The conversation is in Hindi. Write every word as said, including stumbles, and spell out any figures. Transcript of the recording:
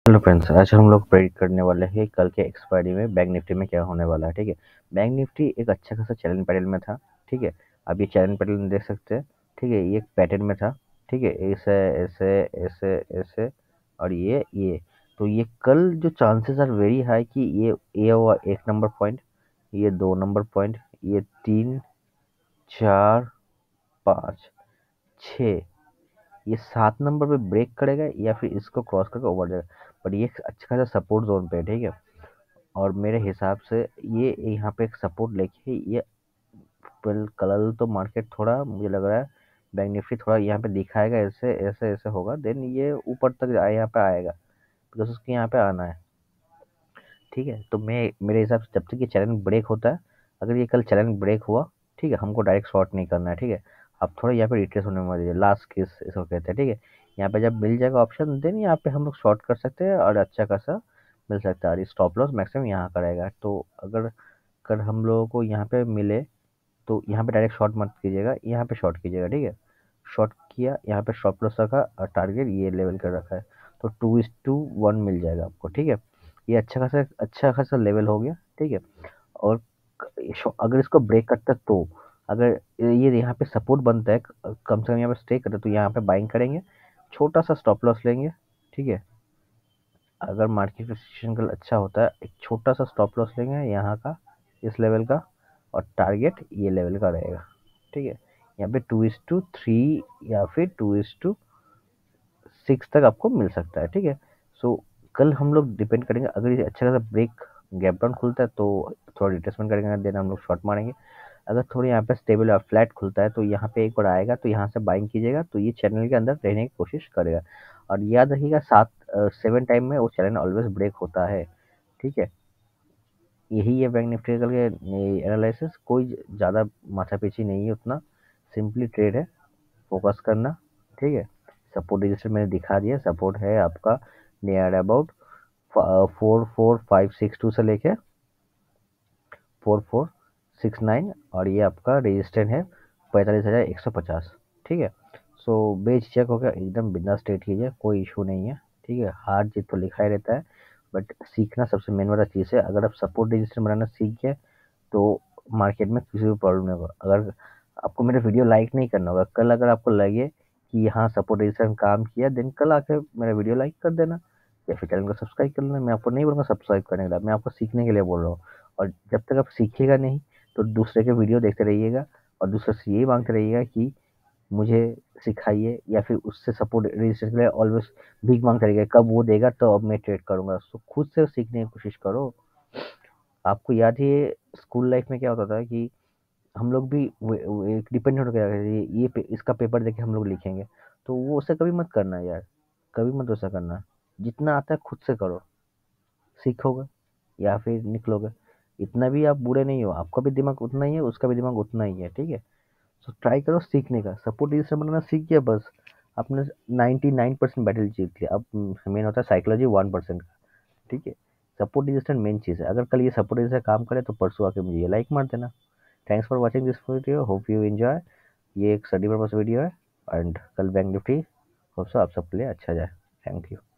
हेलो फ्रेंड्स, आज हम लोग प्रेडिक्ट करने वाले हैं कल के एक्सपायरी में बैंक निफ्टी में क्या होने वाला है। ठीक है, बैंक निफ्टी एक अच्छा खासा चैलेंज पैटर्न में था। ठीक है, अब ये चैलेंज पैटर्न देख सकते हैं। ठीक है, ये एक पैटर्न में था। ठीक है, ऐसे ऐसे ऐसे ऐसे और ये ये तो ये कल जो चांसेस आर वेरी हाई कि ये ये हुआ एक नंबर पॉइंट, ये दो नंबर पॉइंट, ये तीन, चार, पाँच, छ, ये सात नंबर पे ब्रेक करेगा या फिर इसको क्रॉस करके ओवर जाएगा। बट ये अच्छा खासा सपोर्ट जोन पे है। ठीक है, और मेरे हिसाब से ये यहाँ पे एक सपोर्ट लेके ये कल कल तो मार्केट थोड़ा मुझे लग रहा है बैंक निफ्टी थोड़ा यहाँ पे दिखाएगा, ऐसे ऐसे ऐसे होगा, देन ये ऊपर तक आए यहाँ पे आएगा बिकॉज उसके यहाँ पे आना है। ठीक है, तो मैं मेरे हिसाब से जब तक ये चैलेंज ब्रेक होता है, अगर ये कल चैलेंज ब्रेक हुआ, ठीक है, हमको डायरेक्ट शॉर्ट नहीं करना है। ठीक है, आप थोड़ा यहाँ पे रिट्रेस होने में दीजिए, लास्ट केस इसको कहते हैं। ठीक है, यहाँ पे जब मिल जाएगा ऑप्शन, देन यहाँ पे हम लोग शॉर्ट कर सकते हैं और अच्छा खासा मिल सकता है। और स्टॉप लॉस मैक्सिमम यहाँ का रहेगा। तो अगर कल हम लोगों को यहाँ पे मिले तो यहाँ पे डायरेक्ट शॉर्ट मत कीजिएगा, यहाँ पे शॉर्ट कीजिएगा। ठीक है, शॉर्ट किया, यहाँ पे स्टॉप लॉस रखा और टारगेट ये लेवल कर रखा है, तो टू इज टू वन मिल जाएगा आपको। ठीक है, ये अच्छा खासा अच्छा खासा लेवल हो गया। ठीक है, और क- अगर इसको ब्रेक करता है तो अगर ये यहाँ पे सपोर्ट बनता है, क- कम से कम यहाँ पे स्टे करता है, तो यहाँ पे बाइंग करेंगे, छोटा सा स्टॉप लॉस लेंगे। ठीक है, अगर मार्केट का सिचुएशन कल अच्छा होता है, एक छोटा सा स्टॉप लॉस लेंगे यहाँ का, इस लेवल का, और टारगेट ये लेवल का रहेगा। ठीक है, यहाँ पे टू इज टू थ्री या फिर टू इज टू सिक्स तक आपको मिल सकता है। ठीक है, सो कल हम लोग डिपेंड करेंगे, अगर ये अच्छा खासा ब्रेक गैप डाउन खुलता है तो थोड़ा रिट्रेसमेंट करेंगे, देन हम लोग शॉर्ट मारेंगे। अगर थोड़ी यहाँ पे स्टेबल और फ्लैट खुलता है तो यहाँ पे एक बार आएगा, तो यहाँ से बाइंग कीजिएगा, तो ये चैनल के अंदर रहने की कोशिश करेगा। और याद रखिएगा, सात सेवन टाइम में वो चैनल ऑलवेज ब्रेक होता है। ठीक है, यही है बैंक निफ्टी कल के एनालिसिस। कोई ज़्यादा माथापीची नहीं है उतना, सिंपली ट्रेड है, फोकस करना। ठीक है, सपोर्ट रजिस्टर मैंने दिखा दिया, सपोर्ट है आपका near about four four five six two से लेके फोर फोर सिक्स नाइन, और ये आपका रजिस्टर है पैंतालीस हज़ार एक सौ पचास। ठीक है, सो बेझिझक हो गया, एकदम बिंदास ट्रेड कीजिए, कोई इशू नहीं है। ठीक है, हार जीत तो लिखा ही रहता है, बट सीखना सबसे मेन वाला चीज़ है। अगर आप सपोर्ट रजिस्टर बनाना सीख गए तो मार्केट में किसी भी प्रॉब्लम नहीं होगा। अगर आपको मेरा वीडियो लाइक नहीं करना होगा, कल अगर आपको लगे कि हाँ सपोर्ट रजिस्टर ने काम किया, देन कल आके मेरा वीडियो लाइक कर देना या फिर चैनल को सब्सक्राइब कर लेना। मैं आपको नहीं बोलूँगा सब्सक्राइब करने के लिए, मैं आपको सीखने के लिए बोल रहा हूँ। और जब तक आप सीखिएगा नहीं तो दूसरे के वीडियो देखते रहिएगा और दूसरे से यही मांगते रहिएगा कि मुझे सिखाइए, या फिर उससे सपोर्ट रजिस्टर के लिए ऑलवेज भीख मांगते रहिएगा, कब वो देगा तो अब मैं ट्रेड करूंगा। तो खुद से सीखने की कोशिश करो। आपको याद ही है स्कूल लाइफ में क्या होता था कि हम लोग भी डिपेंडेंट हो गया, ये ये पे, इसका पेपर देके हम लोग लिखेंगे, तो वो उसे कभी मत करना यार, कभी मत वैसा करना। जितना आता है खुद से करो, सीखोगे या फिर निकलोगे। इतना भी आप बुरे नहीं हो, आपका भी दिमाग उतना ही है, उसका भी दिमाग उतना ही है। ठीक है, तो ट्राई करो सीखने का, सपोर्ट रजिस्टर बनाना सीख गया बस, आपने नाइन्टी नाइन परसेंट बैटल जीत लिया। अब मेन होता है साइकोलॉजी वन परसेंट का। ठीक है, सपोर्ट रजिस्टर मेन चीज़ है। अगर कल ये सपोर्ट रजिस्टर काम करे तो परसों आके मुझे ये लाइक मार देना। Thanks for watching this video, hope you enjoy. ये एक स्टडी पर्पस वीडियो है, एंड कल बैंक निफ्टी होप सो आप सबके लिए अच्छा जाए। Thank you.